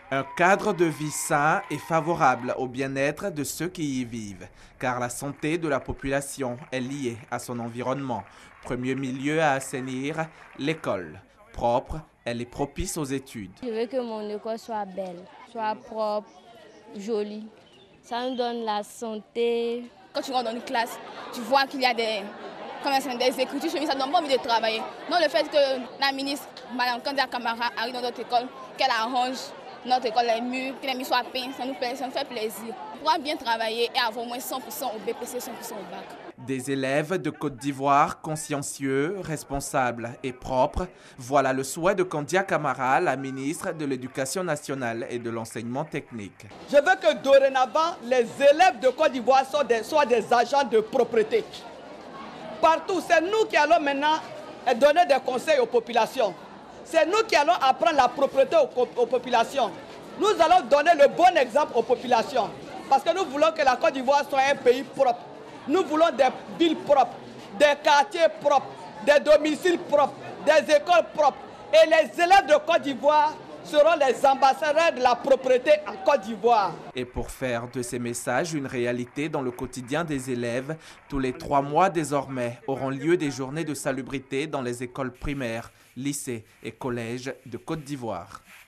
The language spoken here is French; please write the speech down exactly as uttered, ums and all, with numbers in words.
Un cadre de vie sain et favorable au bien-être de ceux qui y vivent, car la santé de la population est liée à son environnement. Premier milieu à assainir, l'école. Propre, elle est propice aux études. Je veux que mon école soit belle, soit propre, jolie. Ça nous donne la santé. Quand tu rentres dans une classe, tu vois qu'il y a des, des écritures, ça ne donne pas envie de travailler. Non, le fait que la ministre, Mme Kandia Camara, arrive dans notre école, qu'elle arrange notre école, les murs, que les murs soient peints, ça nous, ça nous fait plaisir. On pourra bien travailler et avoir au moins cent pour cent au B P C, cent pour cent au bac. Des élèves de Côte d'Ivoire consciencieux, responsables et propres, voilà le souhait de Kandia Camara, la ministre de l'Éducation nationale et de l'enseignement technique. Je veux que dorénavant, les élèves de Côte d'Ivoire soient des, soient des agents de propreté. Partout, c'est nous qui allons maintenant donner des conseils aux populations. C'est nous qui allons apprendre la propreté aux, aux populations. Nous allons donner le bon exemple aux populations. Parce que nous voulons que la Côte d'Ivoire soit un pays propre. Nous voulons des villes propres, des quartiers propres, des domiciles propres, des écoles propres. Et les élèves de Côte d'Ivoire seront les ambassadeurs de la propreté en Côte d'Ivoire. Et pour faire de ces messages une réalité dans le quotidien des élèves, tous les trois mois désormais auront lieu des journées de salubrité dans les écoles primaires, lycées et collèges de Côte d'Ivoire.